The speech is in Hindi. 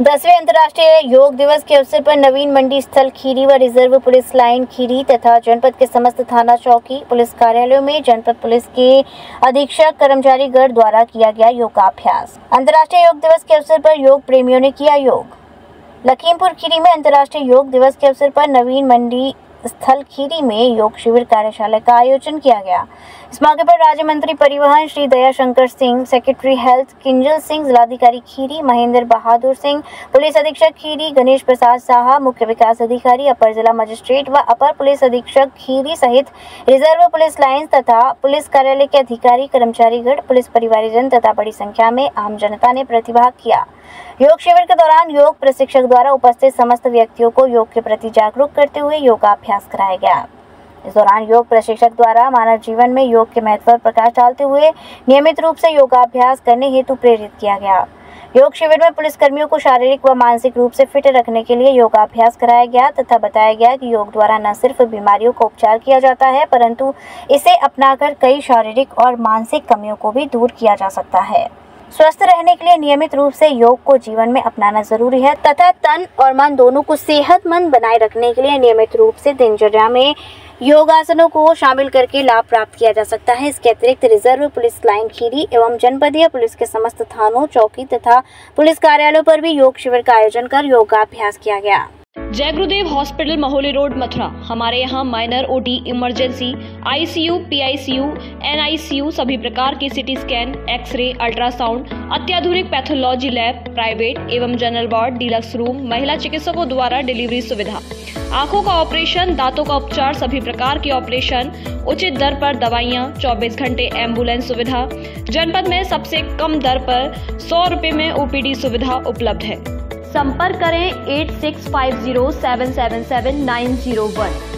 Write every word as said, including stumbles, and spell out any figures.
दसवें अंतर्राष्ट्रीय योग दिवस के अवसर पर नवीन मंडी स्थल खीरी व रिजर्व पुलिस लाइन खीरी तथा जनपद के समस्त थाना चौकी पुलिस कार्यालयों में जनपद पुलिस के अधीक्षक कर्मचारीगण द्वारा किया गया योगाभ्यास। अंतर्राष्ट्रीय योग दिवस के अवसर पर योग प्रेमियों ने किया योग। लखीमपुर खीरी में अंतर्राष्ट्रीय योग दिवस के अवसर पर नवीन मंडी स्थल खीरी में योग शिविर कार्यशाला का आयोजन किया गया। इस मौके पर राज्य मंत्री परिवहन श्री दया शंकर सिंह, सेक्रेटरी हेल्थ किंजल सिंह, जिलाधिकारी खीरी महेंद्र बहादुर सिंह, पुलिस अधीक्षक खीरी गणेश प्रसाद साहा, मुख्य विकास अधिकारी, अपर जिला मजिस्ट्रेट व अपर पुलिस अधीक्षक खीरी सहित रिजर्व पुलिस लाइन्स तथा पुलिस कार्यालय के अधिकारी, कर्मचारीगण, पुलिस परिवारजन तथा बड़ी संख्या में आम जनता ने प्रतिभाग किया। योग शिविर के दौरान योग प्रशिक्षक द्वारा उपस्थित समस्त व्यक्तियों को योग के प्रति जागरूक करते हुए योगाभ्यास कराया गया। इस दौरान योग प्रशिक्षक द्वारा मानव जीवन में योग के महत्व पर प्रकाश डालते हुए नियमित रूप से योगाभ्यास करने हेतु प्रेरित किया गया। योग शिविर में पुलिसकर्मियों को शारीरिक व मानसिक रूप से फिट रखने के लिए योगाभ्यास कराया गया तथा बताया गया कि योग द्वारा न सिर्फ बीमारियों का उपचार किया जाता है, परंतु इसे अपनाकर कई शारीरिक और मानसिक कमियों को भी दूर किया जा सकता है। स्वस्थ रहने के लिए नियमित रूप से योग को जीवन में अपनाना जरूरी है तथा तन और मन दोनों को सेहतमंद बनाए रखने के लिए नियमित रूप से दिनचर्या में योगासनों को शामिल करके लाभ प्राप्त किया जा सकता है। इसके अतिरिक्त रिजर्व पुलिस लाइन खीरी एवं जनपदीय पुलिस के समस्त थानों, चौकी तथा पुलिस कार्यालयों पर भी योग शिविर का आयोजन कर योगाभ्यास किया गया। जय गुरुदेव हॉस्पिटल, महोली रोड, मथुरा। हमारे यहाँ minor, OT, emergency, ICU, PICU, NICU, सभी प्रकार के सिटी स्कैन, एक्सरे, अल्ट्रासाउंड, अत्याधुनिक पैथोलॉजी लैब, प्राइवेट एवं जनरल वार्ड, डीलक्स रूम, महिला चिकित्सकों द्वारा डिलीवरी सुविधा, आंखों का ऑपरेशन, दांतों का उपचार, सभी प्रकार के ऑपरेशन, उचित दर पर दवाइयाँ, चौबीस घंटे एम्बुलेंस सुविधा। जनपद में सबसे कम दर पर सौ रुपए में ओपीडी सुविधा उपलब्ध है। संपर्क करें eight six five zero seven seven seven nine zero one.